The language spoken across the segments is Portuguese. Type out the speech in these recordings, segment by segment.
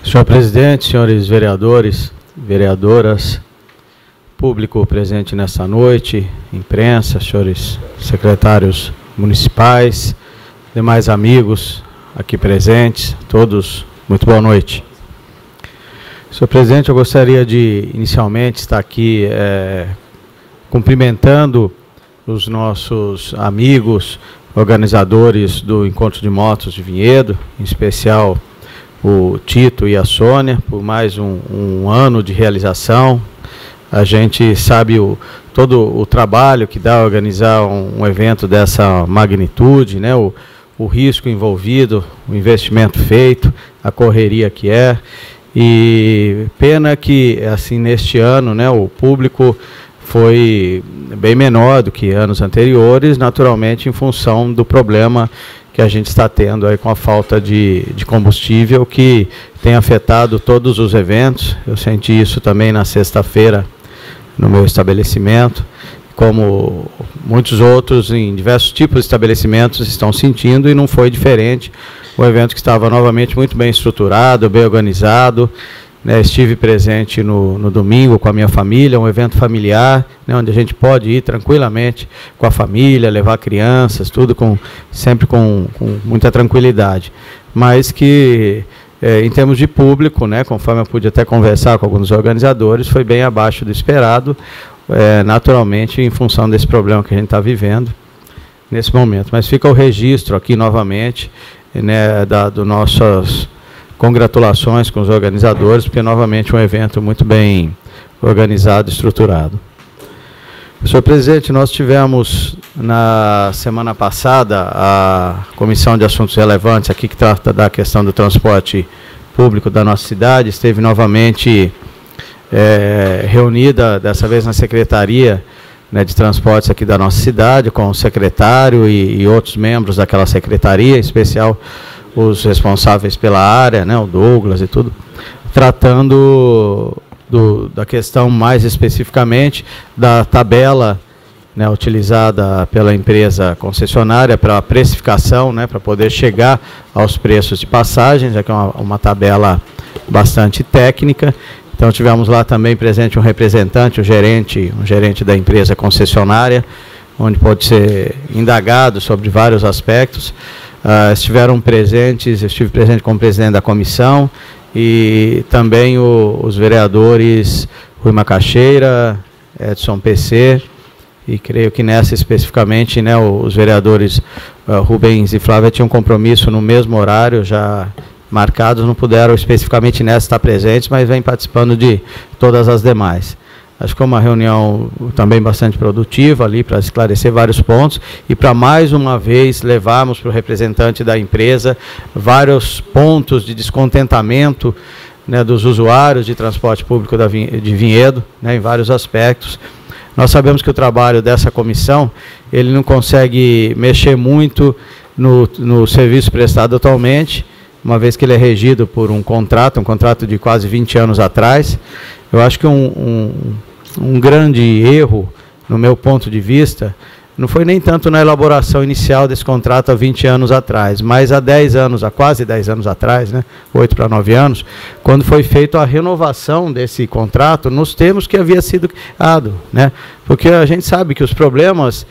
Senhor presidente, senhores vereadores, vereadoras, público presente nesta noite, imprensa, senhores secretários municipais, demais amigos aqui presentes, todos, muito boa noite. Senhor presidente, eu gostaria de inicialmente estar aqui cumprimentando os nossos amigos, organizadores do Encontro de Motos de Vinhedo, em especial o Tito e a Sônia, por mais um ano de realização. A gente sabe todo o trabalho que dá a organizar um evento dessa magnitude, né? O risco envolvido, o investimento feito, a correria que é. E pena que, assim, neste ano, né, o público foi bem menor do que anos anteriores, naturalmente em função do problema que a gente está tendo aí com a falta de combustível, que tem afetado todos os eventos. Eu senti isso também na sexta-feira no meu estabelecimento, como muitos outros em diversos tipos de estabelecimentos estão sentindo, e não foi diferente. O evento que estava novamente muito bem estruturado, bem organizado, né, estive presente no domingo com a minha família, um evento familiar, né, onde a gente pode ir tranquilamente com a família, levar crianças, tudo sempre com muita tranquilidade. Mas que, em termos de público, né, conforme eu pude até conversar com alguns organizadores, foi bem abaixo do esperado, naturalmente em função desse problema que a gente está vivendo nesse momento. Mas fica o registro aqui novamente, né, do nossas congratulações com os organizadores, porque novamente um evento muito bem organizado e estruturado. Senhor presidente, nós tivemos na semana passada a Comissão de Assuntos Relevantes, aqui que trata da questão do transporte público da nossa cidade, esteve novamente reunida, dessa vez na Secretaria, né, de Transportes aqui da nossa cidade, com o secretário e outros membros daquela secretaria, em especial os responsáveis pela área, né, o Douglas e tudo, tratando da questão mais especificamente da tabela, né, utilizada pela empresa concessionária para a precificação, né, para poder chegar aos preços de passagens, já que é uma tabela bastante técnica. Então tivemos lá também presente um representante, um gerente da empresa concessionária, onde pode ser indagado sobre vários aspectos. Estiveram presentes, eu estive presente como presidente da comissão, e também os vereadores Rui Macaxeira, Edson PC, e creio que nessa especificamente, né, os vereadores Rubens e Flávia tinham compromisso no mesmo horário já marcados, não puderam especificamente nessa estar presentes, mas vem participando de todas as demais. Acho que foi uma reunião também bastante produtiva ali para esclarecer vários pontos e para mais uma vez levarmos para o representante da empresa vários pontos de descontentamento, né, dos usuários de transporte público de Vinhedo, né, em vários aspectos. Nós sabemos que o trabalho dessa comissão, ele não consegue mexer muito no serviço prestado atualmente, uma vez que ele é regido por um contrato de quase 20 anos atrás. Eu acho que um grande erro, no meu ponto de vista, não foi nem tanto na elaboração inicial desse contrato há 20 anos atrás, mas há quase 10 anos atrás, né, 8 para 9 anos, quando foi feita a renovação desse contrato nos termos que havia sido criado, né, porque a gente sabe que os problemas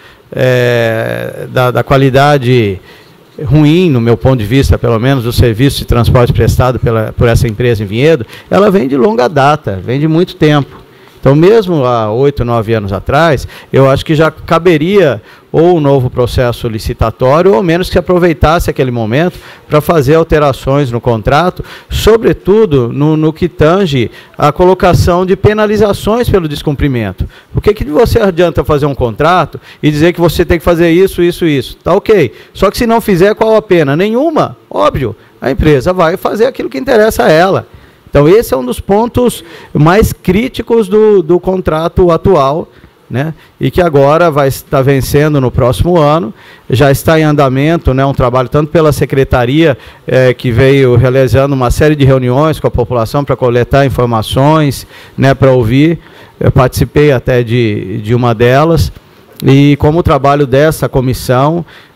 da qualidade ruim, no meu ponto de vista, pelo menos, do serviço de transporte prestado por essa empresa em Vinhedo, ela vem de longa data, vem de muito tempo. Então, mesmo há 8, 9 anos atrás, eu acho que já caberia ou um novo processo licitatório, ou menos que se aproveitasse aquele momento para fazer alterações no contrato, sobretudo no que tange a colocação de penalizações pelo descumprimento. Por que você adianta fazer um contrato e dizer que você tem que fazer isso, isso, isso? Tá ok. Só que se não fizer, qual a pena? Nenhuma. Óbvio, a empresa vai fazer aquilo que interessa a ela. Então, esse é um dos pontos mais críticos do contrato atual, né, e que agora vai estar vencendo no próximo ano. Já está em andamento, né, um trabalho tanto pela secretaria, que veio realizando uma série de reuniões com a população para coletar informações, né, para ouvir. Eu participei até de uma delas, e como o trabalho dessa comissão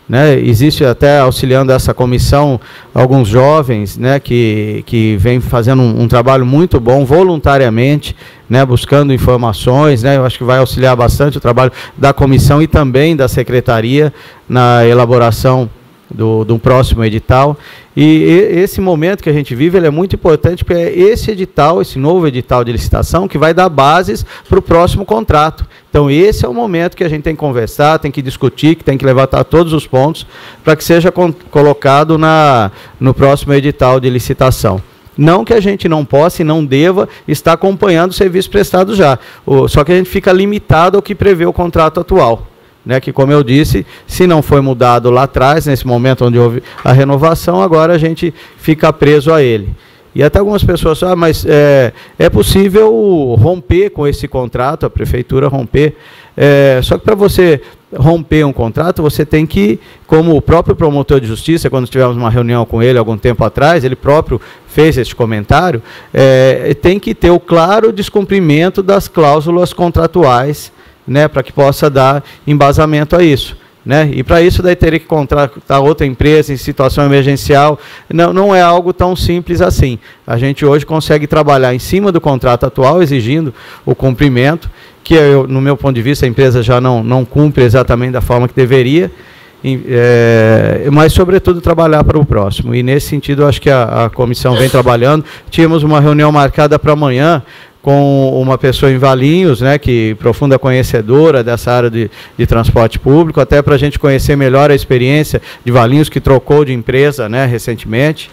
né? Existe até auxiliando essa comissão alguns jovens, né, que vêm fazendo um trabalho muito bom voluntariamente, né, buscando informações, né? Eu acho que vai auxiliar bastante o trabalho da comissão e também da secretaria na elaboração do próximo edital. E esse momento que a gente vive, ele é muito importante, porque é esse edital, esse novo edital de licitação, que vai dar bases para o próximo contrato. Então, esse é o momento que a gente tem que conversar, tem que discutir, que tem que levantar todos os pontos, para que seja colocado no próximo edital de licitação. Não que a gente não possa e não deva estar acompanhando o serviço prestado já, só que a gente fica limitado ao que prevê o contrato atual. Né, que, como eu disse, se não foi mudado lá atrás, nesse momento onde houve a renovação, agora a gente fica preso a ele. E até algumas pessoas falam, mas é possível romper com esse contrato, a prefeitura romper. Só que para você romper um contrato, você tem que, como o próprio promotor de justiça, quando tivemos uma reunião com ele algum tempo atrás, ele próprio fez esse comentário, tem que ter o claro descumprimento das cláusulas contratuais, né, para que possa dar embasamento a isso, né? E para isso daí teria que contratar outra empresa em situação emergencial. Não é algo tão simples assim. A gente hoje consegue trabalhar em cima do contrato atual, exigindo o cumprimento, que no meu ponto de vista a empresa já não cumpre exatamente da forma que deveria, mas sobretudo trabalhar para o próximo. E nesse sentido eu acho que a comissão vem trabalhando. Tínhamos uma reunião marcada para amanhã, com uma pessoa em Valinhos, né, que profunda conhecedora dessa área de transporte público, até para a gente conhecer melhor a experiência de Valinhos, que trocou de empresa, né, recentemente,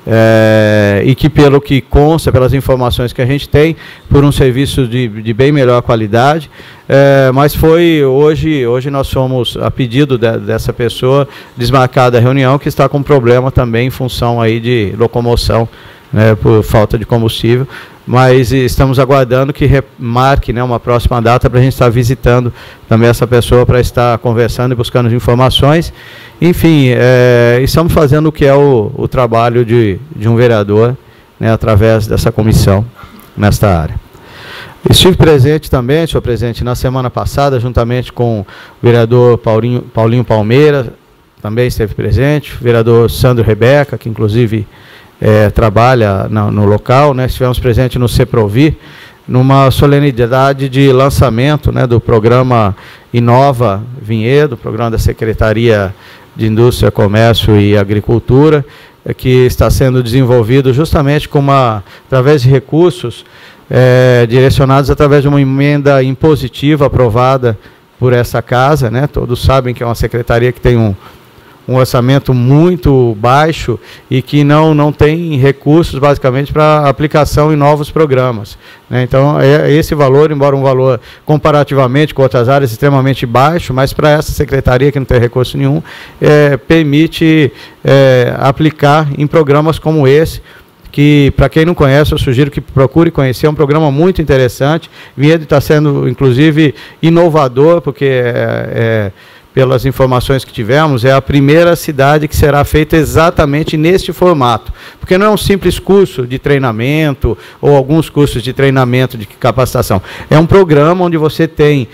e que, pelo que consta, pelas informações que a gente tem, por um serviço de bem melhor qualidade, mas foi hoje nós fomos, a pedido dessa pessoa, desmarcada a reunião, que está com problema também em função aí de locomoção, né, por falta de combustível, mas estamos aguardando que remarque, né, uma próxima data para a gente estar visitando também essa pessoa, para estar conversando e buscando informações. Enfim, estamos fazendo o que é o trabalho de um vereador, né, através dessa comissão nesta área. Estive presente também, senhor presidente, na semana passada, juntamente com o vereador Paulinho Palmeira, também esteve presente, o vereador Sandro Rebeca, que inclusive trabalha no local, né? Estivemos presentes no CEPROVI, numa solenidade de lançamento, né, do programa Inova Vinhedo, programa da Secretaria de Indústria, Comércio e Agricultura, que está sendo desenvolvido justamente através de recursos direcionados através de uma emenda impositiva aprovada por essa casa, né? Todos sabem que é uma secretaria que tem um orçamento muito baixo e que não tem recursos, basicamente, para aplicação em novos programas, né? Então, esse valor, embora um valor comparativamente com outras áreas extremamente baixo, mas para essa secretaria, que não tem recurso nenhum, permite aplicar em programas como esse, que, para quem não conhece, eu sugiro que procure conhecer. É um programa muito interessante. Vinhedo está sendo, inclusive, inovador, porque pelas informações que tivemos, é a primeira cidade que será feita exatamente neste formato. Porque não é um simples curso de treinamento, ou alguns cursos de treinamento de capacitação. É um programa onde você tem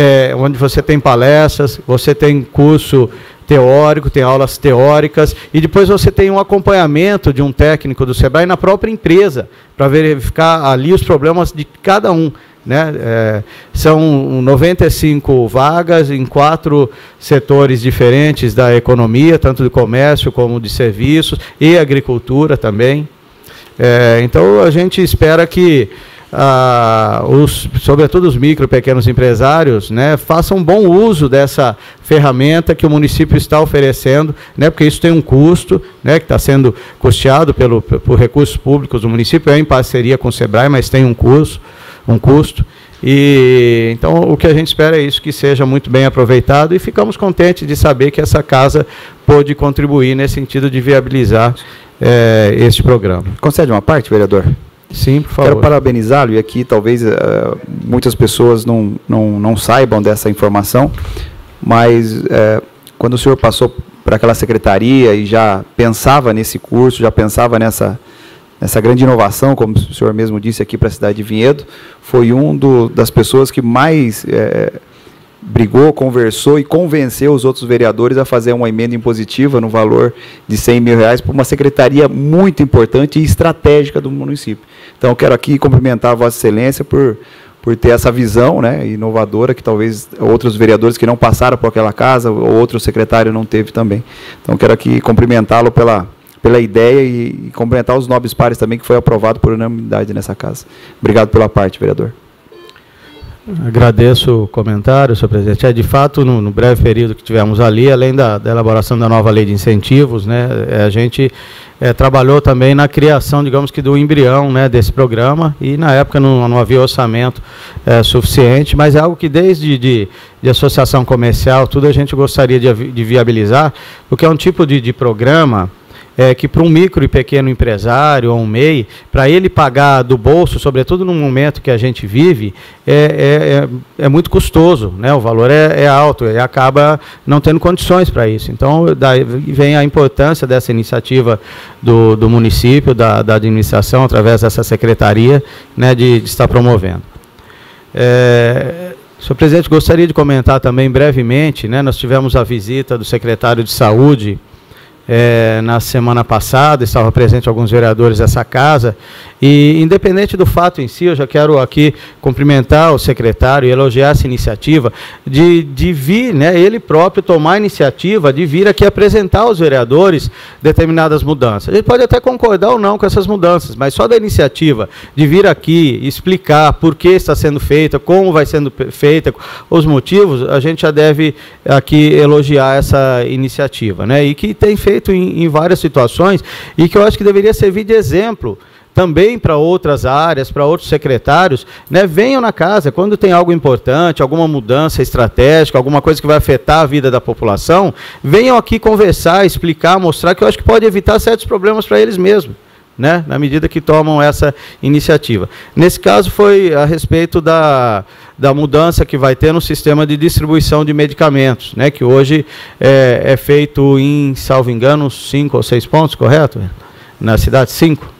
palestras, você tem curso teórico, tem aulas teóricas, e depois você tem um acompanhamento de um técnico do SEBRAE na própria empresa, para verificar ali os problemas de cada um, né? São 95 vagas em 4 setores diferentes da economia, tanto de comércio como de serviços e agricultura também. Então a gente espera que sobretudo os micro e pequenos empresários, né, façam bom uso dessa ferramenta que o município está oferecendo, né, porque isso tem um custo, né, que está sendo custeado por recursos públicos do município, em parceria com o SEBRAE, mas tem um custo. E então o que a gente espera é isso, que seja muito bem aproveitado, e ficamos contentes de saber que essa casa pôde contribuir nesse sentido de viabilizar este programa. Concede uma parte, vereador? Sim, por favor. Quero parabenizá-lo, e aqui talvez muitas pessoas não saibam dessa informação, mas quando o senhor passou para aquela secretaria e já pensava nesse curso, já pensava nessa grande inovação, como o senhor mesmo disse aqui para a cidade de Vinhedo, foi das pessoas que mais brigou, conversou e convenceu os outros vereadores a fazer uma emenda impositiva no valor de R$100 mil para uma secretaria muito importante e estratégica do município. Então, eu quero aqui cumprimentar a Vossa Excelência por ter essa visão, né, inovadora, que talvez outros vereadores que não passaram por aquela casa, ou outro secretário não teve também. Então, quero aqui cumprimentá-lo pela ideia e cumprimentar os nobres pares também, que foi aprovado por unanimidade nessa casa. Obrigado pela parte, vereador. Agradeço o comentário, senhor presidente. De fato, no breve período que tivemos ali, além da elaboração da nova lei de incentivos, né, a gente trabalhou também na criação, digamos que, do embrião, né, desse programa, e na época não havia orçamento suficiente, mas é algo que desde de associação comercial, tudo a gente gostaria de viabilizar, porque é um tipo de programa que para um micro e pequeno empresário ou um MEI, para ele pagar do bolso, sobretudo no momento que a gente vive, é muito custoso, né? O valor é alto e acaba não tendo condições para isso. Então, daí vem a importância dessa iniciativa do município, da administração, através dessa secretaria, né, de estar promovendo. Senhor presidente, gostaria de comentar também brevemente, né, nós tivemos a visita do secretário de Saúde na semana passada, estava presente alguns vereadores dessa casa, e independente do fato em si, eu já quero aqui cumprimentar o secretário e elogiar essa iniciativa de vir, né, ele próprio tomar a iniciativa de vir aqui apresentar aos vereadores determinadas mudanças. A gente pode até concordar ou não com essas mudanças, mas só da iniciativa de vir aqui explicar por que está sendo feita, como vai sendo feita, os motivos, a gente já deve aqui elogiar essa iniciativa, né, e que tem feito em várias situações, e que eu acho que deveria servir de exemplo também para outras áreas, para outros secretários, né, venham na casa, quando tem algo importante, alguma mudança estratégica, alguma coisa que vai afetar a vida da população, venham aqui conversar, explicar, mostrar, que eu acho que pode evitar certos problemas para eles mesmos, né, na medida que tomam essa iniciativa. Nesse caso foi a respeito da mudança que vai ter no sistema de distribuição de medicamentos, né, que hoje é feito em, salvo engano, 5 ou 6 pontos, correto? Na cidade, 5.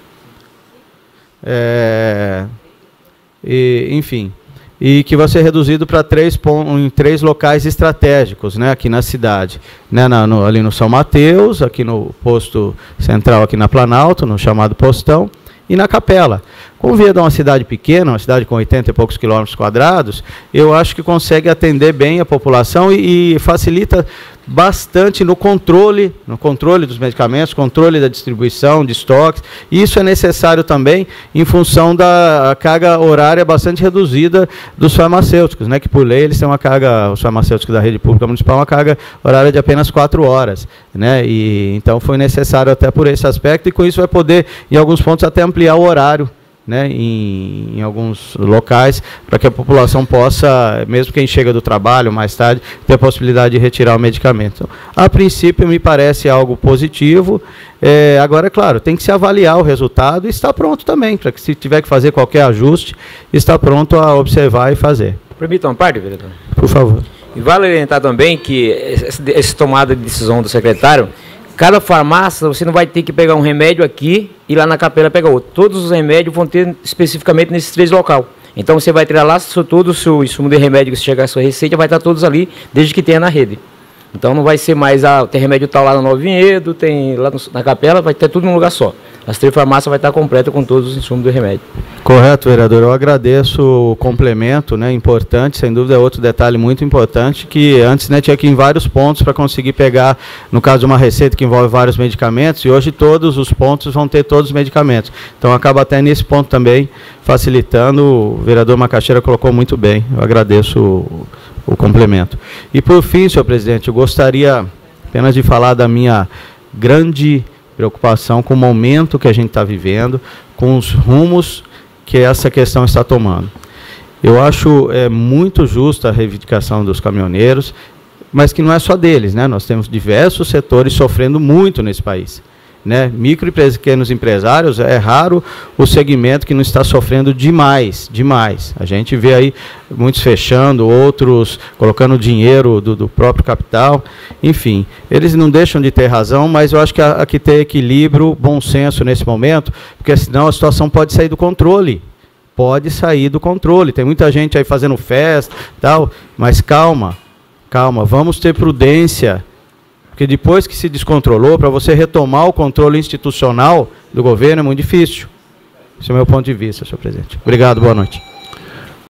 Enfim, e que vai ser reduzido para 3 locais estratégicos, né, aqui na cidade, né, ali no São Mateus, aqui no posto central, aqui na Planalto, no chamado postão, e na Capela. Como Vieda é uma cidade pequena, uma cidade com 80 e poucos quilômetros quadrados, eu acho que consegue atender bem a população e facilita bastante no controle dos medicamentos, controle da distribuição, de estoques. Isso é necessário também em função da carga horária bastante reduzida dos farmacêuticos, né, que por lei eles têm uma carga, os farmacêuticos da rede pública municipal, uma carga horária de apenas 4 horas. Né, e então foi necessário até por esse aspecto, e com isso vai poder, em alguns pontos, até ampliar o horário, né, em alguns locais, para que a população possa, mesmo quem chega do trabalho mais tarde, ter a possibilidade de retirar o medicamento. Então, a princípio, me parece algo positivo. Agora, é claro, tem que se avaliar o resultado e está pronto também, para que, se tiver que fazer qualquer ajuste, está pronto a observar e fazer. Permita uma parte, vereador? Por favor. E vale orientar também que essa tomada de decisão do secretário, cada farmácia, você não vai ter que pegar um remédio aqui e lá na Capela pegar outro. Todos os remédios vão ter especificamente nesses 3 locais. Então você vai tirar lá todo o seu insumo de remédio que chegar a sua receita, vai estar todos ali, desde que tenha na rede. Então não vai ser mais, tem remédio tal lá no Novo Vinhedo, tem lá na Capela, vai ter tudo num lugar só. As 3 farmácias vai estar completa com todos os insumos do remédio. Correto, vereador. Eu agradeço o complemento, né, importante, sem dúvida é outro detalhe muito importante, que antes, né, tinha que ir em vários pontos para conseguir pegar, no caso de uma receita que envolve vários medicamentos, e hoje todos os pontos vão ter todos os medicamentos. Então acaba até nesse ponto também facilitando. O vereador Macaxeira colocou muito bem. Eu agradeço o complemento. E por fim, senhor presidente, eu gostaria apenas de falar da minha grande preocupação com o momento que a gente está vivendo, com os rumos que essa questão está tomando. Eu acho muito justa a reivindicação dos caminhoneiros, mas que não é só deles, né? Nós temos diversos setores sofrendo muito nesse país. Né? Micro e pequenos empresários, é raro o segmento que não está sofrendo demais. A gente vê aí muitos fechando, outros colocando dinheiro do próprio capital. Enfim, eles não deixam de ter razão, mas eu acho que há que ter equilíbrio, bom senso nesse momento, porque senão a situação pode sair do controle. pode sair do controle. Tem muita gente aí fazendo festa, tal, mas calma, calma, vamos ter prudência, porque depois que se descontrolou, para você retomar o controle institucional do governo é muito difícil. Esse é o meu ponto de vista, senhor presidente. Obrigado, boa noite.